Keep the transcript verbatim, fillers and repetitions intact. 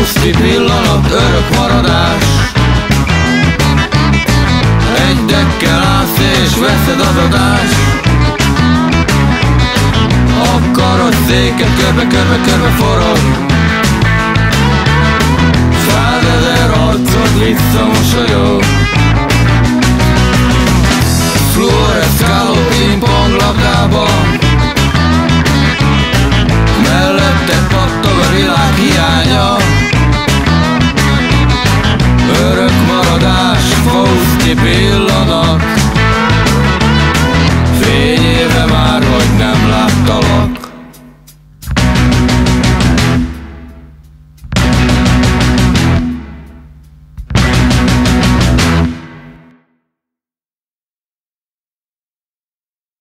Fauszti pillanat, örök maradás. Egy dekkel állsz és veszed az adást. A karosszéket körbe-körbe-körbe forog. Százezer arcod visszamosolyog. Fluoreszkáló pingpong labdában, mellette pattog a világ hiánya. Örök maradás, Fauszti pillanat.